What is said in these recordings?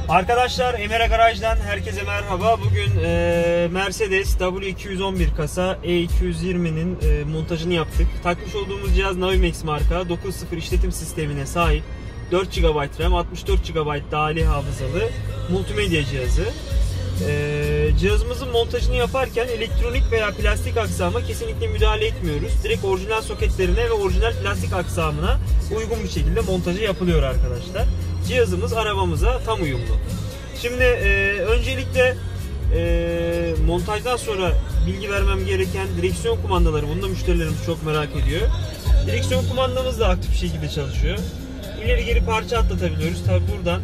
Arkadaşlar Emera Garaj'dan herkese merhaba. Bugün Mercedes W211 kasa E220'nin montajını yaptık. Takmış olduğumuz cihaz Navimax marka 9.0 işletim sistemine sahip. 4 GB RAM, 64 GB dahili hafızalı multimedya cihazı. Cihazımızın montajını yaparken elektronik veya plastik aksama kesinlikle müdahale etmiyoruz. Direkt orijinal soketlerine ve orijinal plastik aksamına uygun bir şekilde montajı yapılıyor arkadaşlar. Cihazımız arabamıza tam uyumlu. Şimdi öncelikle montajdan sonra bilgi vermem gereken direksiyon kumandaları. Bunu da müşterilerimiz çok merak ediyor. Direksiyon kumandamız da aktif bir şekilde çalışıyor. İleri geri parça atlatabiliyoruz. Tabi buradan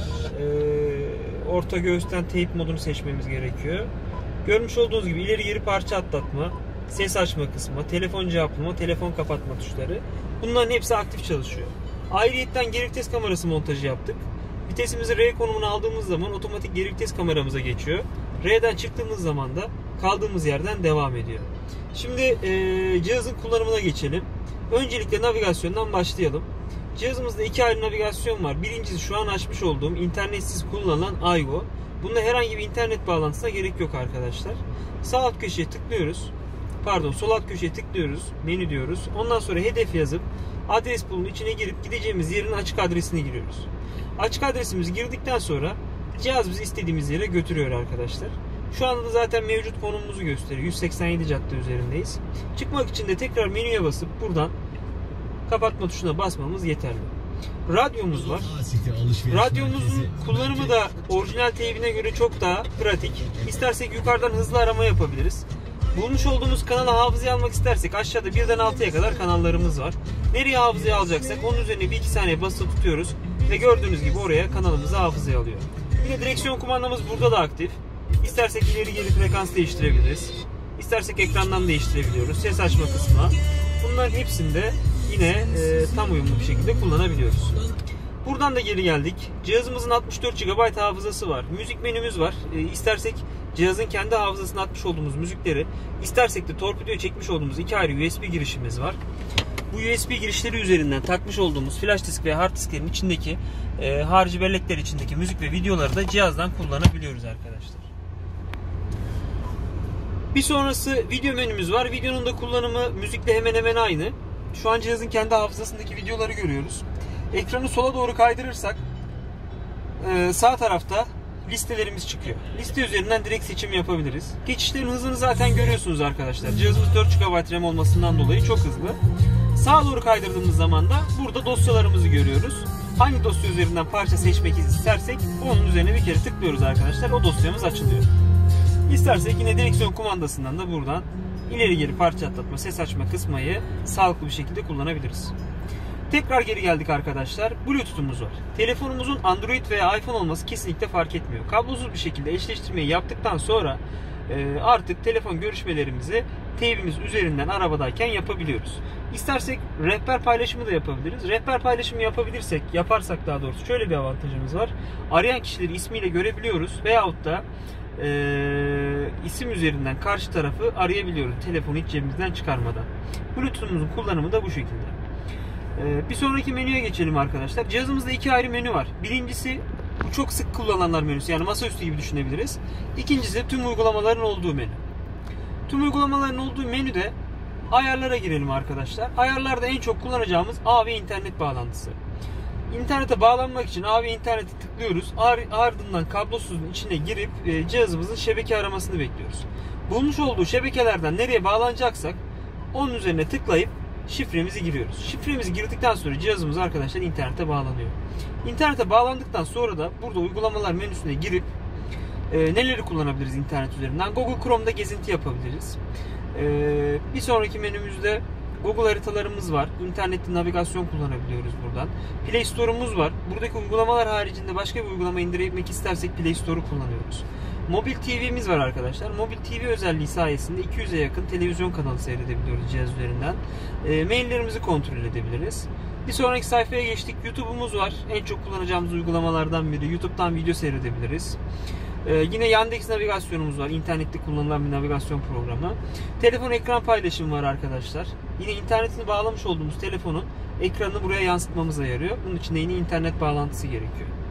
orta göğüsten teyp modunu seçmemiz gerekiyor. Görmüş olduğunuz gibi ileri geri parça atlatma, ses açma kısmı, telefon cevaplama, telefon kapatma tuşları. Bunların hepsi aktif çalışıyor. Ayrıyetten geri vites kamerası montajı yaptık. Vitesimizi R konumuna aldığımız zaman otomatik geri vites kameramıza geçiyor. R'den çıktığımız zaman da kaldığımız yerden devam ediyor. Şimdi cihazın kullanımına geçelim. Öncelikle navigasyondan başlayalım. Cihazımızda iki ayrı navigasyon var. Birincisi şu an açmış olduğum internetsiz kullanılan Aygo. Bunda herhangi bir internet bağlantısına gerek yok arkadaşlar. Sağ alt köşeye tıklıyoruz. Sol alt köşeye tıklıyoruz. Menü diyoruz. Ondan sonra hedef yazıp adres bulunun içine girip gideceğimiz yerin açık adresini giriyoruz. Açık adresimizi girdikten sonra cihaz bizi istediğimiz yere götürüyor arkadaşlar. Şu anda da zaten mevcut konumumuzu gösteriyor. 187 cadde üzerindeyiz. Çıkmak için de tekrar menüye basıp buradan kapatma tuşuna basmamız yeterli. Radyomuz var. Radyomuzun kullanımı da orijinal teybine göre çok daha pratik. İstersek yukarıdan hızlı arama yapabiliriz. Bulmuş olduğumuz kanala hafızaya almak istersek aşağıda 1'den 6'ya kadar kanallarımız var. Nereye hafızaya alacaksak onun üzerine 1-2 saniye basılı tutuyoruz ve gördüğünüz gibi oraya kanalımızı hafızaya alıyor. Yine direksiyon kumandamız burada da aktif. İstersek ileri geri frekans değiştirebiliriz. İstersek ekrandan değiştirebiliyoruz. Ses açma kısmı. Bunların hepsinde yine tam uyumlu bir şekilde kullanabiliyoruz. Buradan da geri geldik. Cihazımızın 64 GB hafızası var. Müzik menümüz var. İstersek cihazın kendi hafızasına atmış olduğumuz müzikleri, istersek de torpidoya çekmiş olduğumuz iki ayrı USB girişimiz var. Bu USB girişleri üzerinden takmış olduğumuz flash disk ve hard disklerin içindeki harici bellekler içindeki müzik ve videoları da cihazdan kullanabiliyoruz arkadaşlar. Bir sonrası video menümüz var. Videonun da kullanımı müzikle hemen hemen aynı. Şu an cihazın kendi hafızasındaki videoları görüyoruz. Ekranı sola doğru kaydırırsak sağ tarafta listelerimiz çıkıyor. Liste üzerinden direkt seçim yapabiliriz. Geçişlerin hızını zaten görüyorsunuz arkadaşlar. Cihazımız 4 GB RAM olmasından dolayı çok hızlı. Sağa doğru kaydırdığımız zaman da burada dosyalarımızı görüyoruz. Hangi dosya üzerinden parça seçmek istersek onun üzerine bir kere tıklıyoruz arkadaşlar. O dosyamız açılıyor. İstersek yine direksiyon kumandasından da buradan ileri geri parça atlatma, ses açma kısmayı sağlıklı bir şekilde kullanabiliriz. Tekrar geri geldik arkadaşlar. Bluetooth'umuz var. Telefonumuzun Android veya iPhone olması kesinlikle fark etmiyor. Kablosuz bir şekilde eşleştirmeyi yaptıktan sonra artık telefon görüşmelerimizi teybimiz üzerinden arabadayken yapabiliyoruz. İstersek rehber paylaşımı da yapabiliriz. Rehber paylaşımı yaparsak daha doğrusu şöyle bir avantajımız var. Arayan kişileri ismiyle görebiliyoruz veyahut da isim üzerinden karşı tarafı arayabiliyoruz. Telefonu hiç cebimizden çıkarmadan. Bluetooth'umuzun kullanımı da bu şekilde. Bir sonraki menüye geçelim arkadaşlar. Cihazımızda iki ayrı menü var. Birincisi bu çok sık kullanılanlar menüsü, yani masaüstü gibi düşünebiliriz. İkincisi tüm uygulamaların olduğu menü. Tüm uygulamaların olduğu menüde ayarlara girelim arkadaşlar. Ayarlarda en çok kullanacağımız ağ ve internet bağlantısı. İnternete bağlanmak için ağ ve internete tıklıyoruz. Ardından kablosuzun içine girip cihazımızın şebeke aramasını bekliyoruz. Bulmuş olduğu şebekelerden nereye bağlanacaksak onun üzerine tıklayıp şifremizi giriyoruz. Şifremizi girdikten sonra cihazımız arkadaşlar internete bağlanıyor. İnternete bağlandıktan sonra da burada uygulamalar menüsüne girip neleri kullanabiliriz internet üzerinden? Google Chrome'da gezinti yapabiliriz. Bir sonraki menümüzde Google haritalarımız var. İnternette navigasyon kullanabiliyoruz buradan. Play Store'umuz var. Buradaki uygulamalar haricinde başka bir uygulama indirmek istersek Play Store'u kullanıyoruz. Mobil TV'miz var arkadaşlar. Mobil TV özelliği sayesinde 200'e yakın televizyon kanalı seyredebiliyoruz cihaz üzerinden. Maillerimizi kontrol edebiliriz. Bir sonraki sayfaya geçtik. YouTube'umuz var. En çok kullanacağımız uygulamalardan biri. YouTube'dan video seyredebiliriz. Yine Yandex navigasyonumuz var. İnternette kullanılan bir navigasyon programı. Telefon ekran paylaşımı var arkadaşlar. Yine internetini bağlamış olduğumuz telefonun ekranını buraya yansıtmamıza yarıyor. Bunun için de yine internet bağlantısı gerekiyor.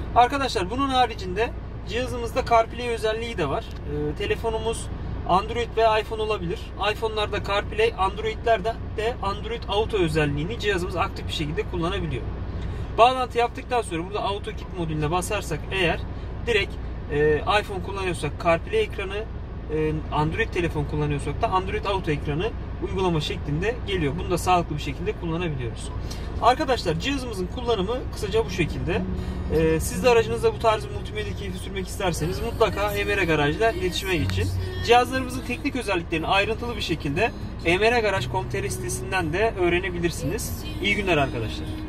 Arkadaşlar bunun haricinde cihazımızda CarPlay özelliği de var. Telefonumuz Android ve iPhone olabilir. iPhone'larda CarPlay, Android'lerde de Android Auto özelliğini cihazımız aktif bir şekilde kullanabiliyor. Bağlantı yaptıktan sonra burada AutoKit modülüne basarsak eğer direkt iPhone kullanıyorsak CarPlay ekranı, Android telefon kullanıyorsak da Android Auto ekranı uygulama şeklinde geliyor. Bunu da sağlıklı bir şekilde kullanabiliyoruz. Arkadaşlar cihazımızın kullanımı kısaca bu şekilde. Siz de aracınızda bu tarz multimedya keyfi sürmek isterseniz mutlaka EMR Garaj'la iletişime geçin. Cihazlarımızın teknik özelliklerini ayrıntılı bir şekilde emrgaraj.com.tr sitesinden de öğrenebilirsiniz. İyi günler arkadaşlar.